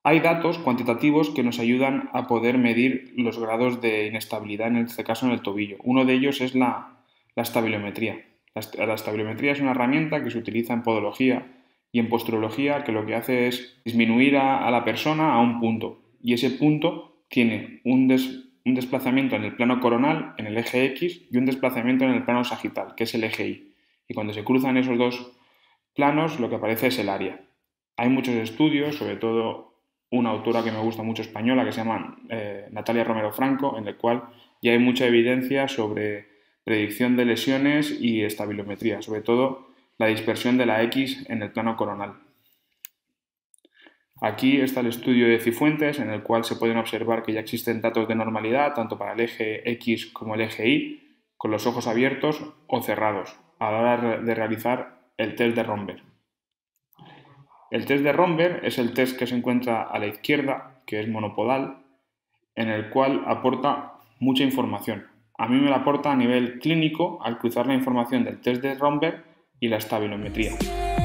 Hay datos cuantitativos que nos ayudan a poder medir los grados de inestabilidad, en este caso en el tobillo. Uno de ellos es la estabilometría. La estabilometría es una herramienta que se utiliza en podología y en posturología, que lo que hace es disminuir a la persona a un punto, y ese punto tiene un desplazamiento en el plano coronal, en el eje X, y un desplazamiento en el plano sagital, que es el eje Y. Y cuando se cruzan esos dos planos, lo que aparece es el área. Hay muchos estudios, sobre todo una autora que me gusta mucho española, que se llama Natalia Romero Franco, en el cual ya hay mucha evidencia sobre predicción de lesiones y estabilometría, sobre todo la dispersión de la X en el plano coronal. Aquí está el estudio de Cifuentes, en el cual se pueden observar que ya existen datos de normalidad, tanto para el eje X como el eje Y, con los ojos abiertos o cerrados, a la hora de realizar el test de Romberg. El test de Romberg es el test que se encuentra a la izquierda, que es monopodal, en el cual aporta mucha información. A mí me la aporta a nivel clínico al cruzar la información del test de Romberg y la estabilometría.